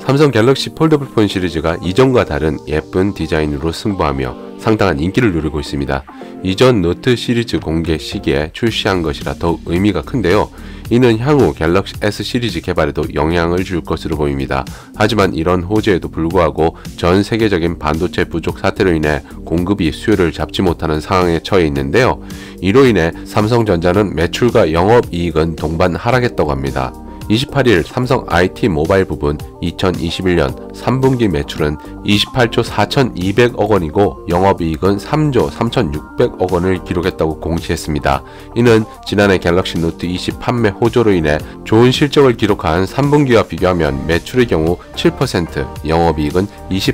삼성 갤럭시 폴더블 폰 시리즈가 이전과 다른 예쁜 디자인으로 승부하며 상당한 인기를 누리고 있습니다. 이전 노트 시리즈 공개 시기에 출시한 것이라 더욱 의미가 큰데요. 이는 향후 갤럭시 S 시리즈 개발에도 영향을 줄 것으로 보입니다. 하지만 이런 호재에도 불구하고 전 세계적인 반도체 부족 사태로 인해 공급이 수요를 잡지 못하는 상황에 처해 있는데요. 이로 인해 삼성전자는 매출과 영업이익은 동반 하락했다고 합니다. 28일 삼성 IT 모바일 부분 2021년 3분기 매출은 28조 4,200억 원이고 영업이익은 3조 3,600억 원을 기록했다고 공시했습니다. 이는 지난해 갤럭시 노트 20 판매 호조로 인해 좋은 실적을 기록한 3분기와 비교하면 매출의 경우 7%, 영업이익은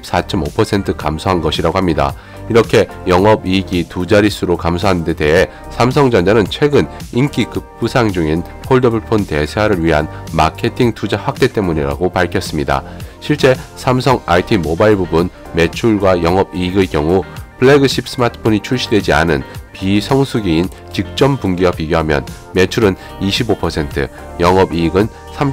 24.5% 감소한 것이라고 합니다. 이렇게 영업이익이 두 자릿수로 감소한 데 대해 삼성전자는 최근 인기 급부상 중인 폴더블폰 대세화를 위한 마케팅 투자 확대 때문이라고 밝혔습니다. 실제 삼성 IT 모바일 부분 매출과 영업이익의 경우 플래그십 스마트폰이 출시되지 않은 비성수기인 직전 분기와 비교하면 매출은 25%, 영업이익은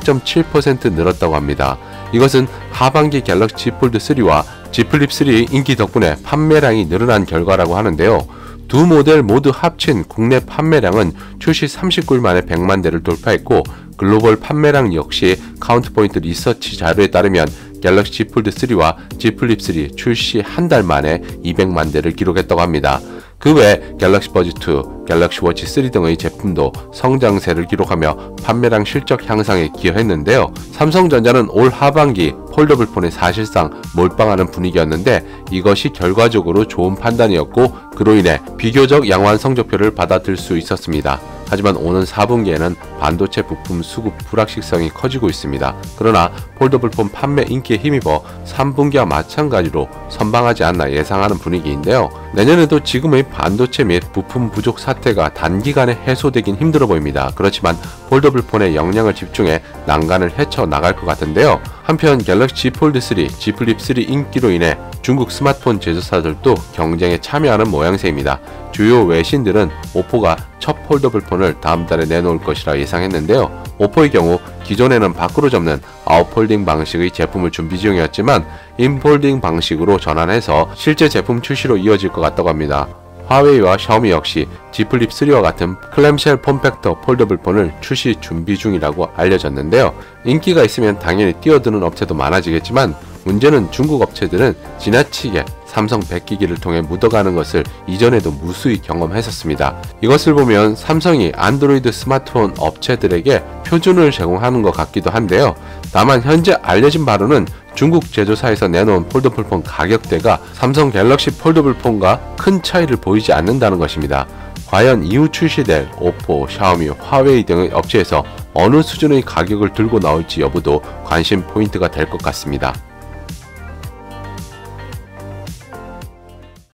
3.7% 늘었다고 합니다. 이것은 하반기 갤럭시 Z 폴드 3와 Z 플립 3의 인기 덕분에 판매량이 늘어난 결과라고 하는데요. 두 모델 모두 합친 국내 판매량은 출시 39일 만에 100만 대를 돌파했고 글로벌 판매량 역시 카운트포인트 리서치 자료에 따르면 갤럭시 Z 폴드 3와 Z 플립 3 출시 한 달 만에 200만 대를 기록했다고 합니다. 그 외 갤럭시 버즈 2, 갤럭시 워치 3 등의 제품도 성장세를 기록하며 판매량 실적 향상에 기여했는데요. 삼성전자는 올 하반기 폴더블폰에 사실상 몰빵하는 분위기였는데 이것이 결과적으로 좋은 판단이었고 그로 인해 비교적 양호한 성적표를 받아들 수 있었습니다. 하지만 오는 4분기에는 반도체 부품 수급 불확실성이 커지고 있습니다. 그러나 폴더블폰 판매 인기에 힘입어 3분기와 마찬가지로 선방하지 않나 예상하는 분위기인데요. 내년에도 지금의 반도체 및 부품 부족 사태가 단기간에 해소되긴 힘들어 보입니다. 그렇지만 폴더블폰에 역량을 집중해 난간을 헤쳐나갈 것 같은데요. 한편 갤럭시 Z 폴드 3, Z 플립 3 인기로 인해 중국 스마트폰 제조사들도 경쟁에 참여하는 모양새입니다. 주요 외신들은 오포가 첫 폴더블폰을 다음 달에 내놓을 것이라 예상했는데요. 오포의 경우 기존에는 밖으로 접는 아웃폴딩 방식의 제품을 준비 중이었지만 인폴딩 방식으로 전환해서 실제 제품 출시로 이어질 것 같다고 합니다. 화웨이와 샤오미 역시 Z 플립 3와 같은 클램쉘 폼팩터 폴더블폰을 출시 준비 중이라고 알려졌는데요. 인기가 있으면 당연히 뛰어드는 업체도 많아지겠지만 문제는 중국 업체들은 지나치게 삼성 백기기를 통해 묻어가는 것을 이전에도 무수히 경험했었습니다. 이것을 보면 삼성이 안드로이드 스마트폰 업체들에게 표준을 제공하는 것 같기도 한데요. 다만 현재 알려진 바로는 중국 제조사에서 내놓은 폴더블폰 가격대가 삼성 갤럭시 폴더블폰과 큰 차이를 보이지 않는다는 것입니다. 과연 이후 출시될 오포, 샤오미, 화웨이 등의 업체에서 어느 수준의 가격을 들고 나올지 여부도 관심 포인트가 될 것 같습니다.